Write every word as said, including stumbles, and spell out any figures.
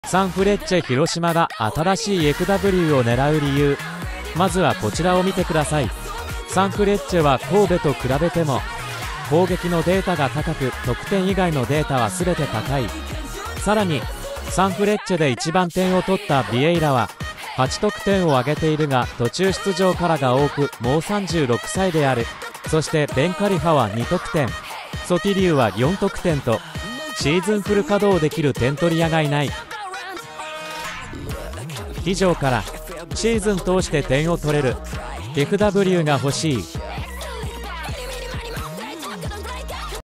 サンフレッチェ広島が新しい エフダブリュー を狙う理由、まずはこちらを見てください。サンフレッチェは神戸と比べても攻撃のデータが高く、得点以外のデータは全て高い。さらにサンフレッチェで一番点を取ったビエイラははち得点を挙げているが、途中出場からが多く、もうさんじゅうろくさいである。そしてベンカリファはに得点、ソティリューはよん得点とシーズンフル稼働できる点取り屋がいない。以上からシーズン通して点を取れる エフダブリュー が欲しい